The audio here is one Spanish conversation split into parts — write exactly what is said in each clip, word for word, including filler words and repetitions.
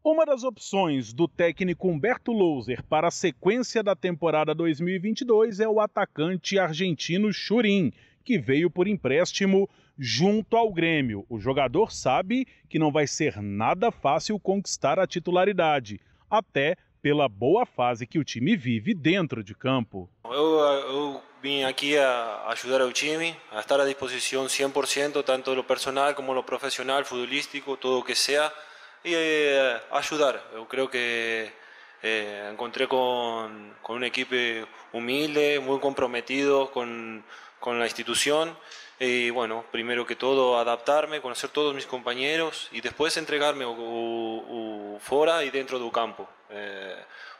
Uma das opções do técnico Humberto Louser para a sequência da temporada dois mil e vinte e dois é o atacante argentino Churin, que veio por empréstimo junto ao Grêmio. O jogador sabe que não vai ser nada fácil conquistar a titularidade, até pela boa fase que o time vive dentro de campo. Eu, eu vim aqui a ajudar o time, a estar à disposição cem por cento, tanto lo personal como lo profissional, futbolístico, todo o que seja, e eh, ajudar. Eu creio que eh, encontré con, con un equipo humilde, muy comprometido con, con la institución. Y bueno, primero que todo adaptarme, conocer todos mis compañeros y después entregarme o, o, o fuera y dentro del campo. Eh,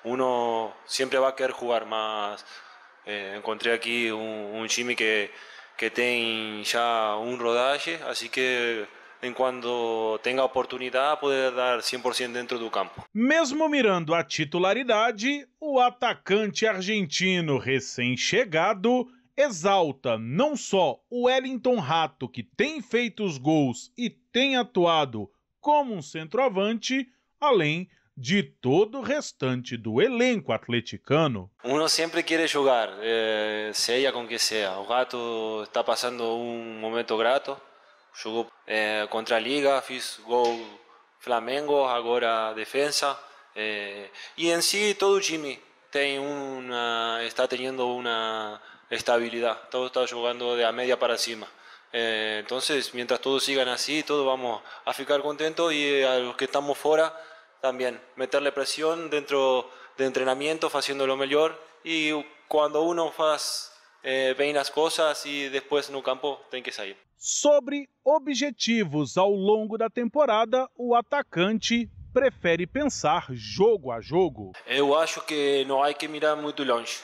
uno siempre va a querer jugar más. Eh, encontré aquí un, un time que, que tem ya un rodaje, así que em quando tenga a oportunidade, poder dar cem por cento dentro do campo. Mesmo mirando a titularidade, o atacante argentino recém-chegado exalta não só o Wellington Rato, que tem feito os gols e tem atuado como um centroavante, além de todo o restante do elenco atleticano. Uno sempre quer jogar, eh, seja com que seja. O Rato está passando um momento grato. Jogou eh, contra a Liga, fiz gol Flamengo, agora defensa. Eh, e em si todo o time tem uma, está tendo uma estabilidade, todo está jogando de a media para cima. Eh, entonces, mientras todos sigan así, todos vamos a ficar contentos y a los que estamos fuera también meterle presión dentro de entrenamiento, haciendo lo mejor. Y cuando uno faz eh, bem as coisas e depois no campo tem que sair. Sobre objetivos ao longo da temporada, o atacante prefere pensar jogo a jogo. Eu acho que não há que mirar muito longe.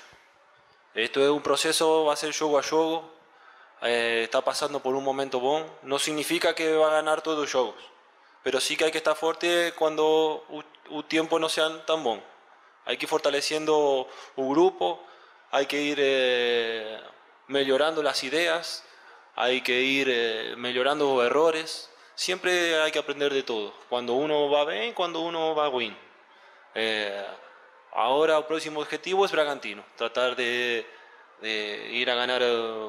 Esto é um processo, vai ser jogo a jogo. Eh, está passando por um momento bom. Não significa que vai ganhar todos os jogos, pero sí que hay que estar fuerte cuando o tiempo no sea tan bom. Hay que ir fortaleciendo o grupo, hay que ir eh, mejorando las ideas, hay que ir eh, mejorando los errores. Siempre hay que aprender de todo. Cuando uno va bien, cuando uno va bien. Eh, ahora el próximo objetivo es Bragantino. Tratar de, de ir a ganar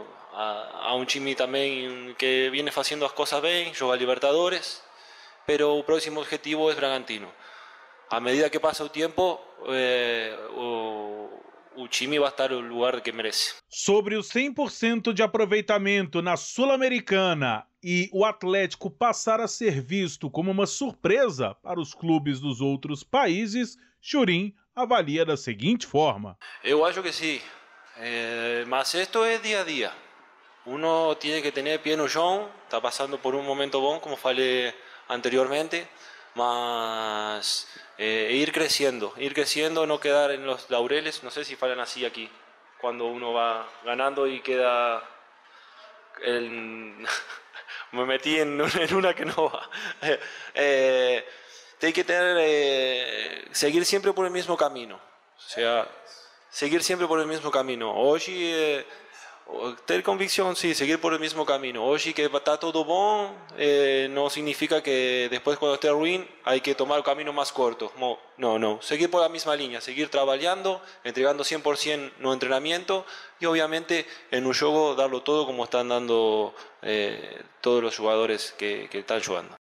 a, a un time también que viene haciendo las cosas bien, juega Libertadores. Pero el próximo objetivo es Bragantino. A medida que pasa el tiempo, eh, o, o time vai estar no lugar que merece. Sobre o cem por cento de aproveitamento na Sul-Americana e o Atlético passar a ser visto como uma surpresa para os clubes dos outros países, Churin avalia da seguinte forma. Eu acho que sim, eh, mas isto é dia a dia. Uno tiene que tener pie no chão, está passando por um momento bom, como falei anteriormente, mas eh, ir creciendo, ir creciendo, no quedar en los laureles. No sé si falan así aquí, cuando uno va ganando y queda... El... Me metí en, en una que no va. eh, hay que tener, eh, seguir siempre por el mismo camino, o sea, seguir siempre por el mismo camino. Hoy... Eh, Ter convicción, sí, seguir por el mismo camino. Hoy que está todo bon, eh, no significa que después cuando esté ruin hay que tomar el camino más corto. No, no, no. Seguir por la misma línea, seguir trabajando, entregando cem por ciento no entrenamiento y obviamente en un juego darlo todo como están dando eh, todos los jugadores que, que están jugando.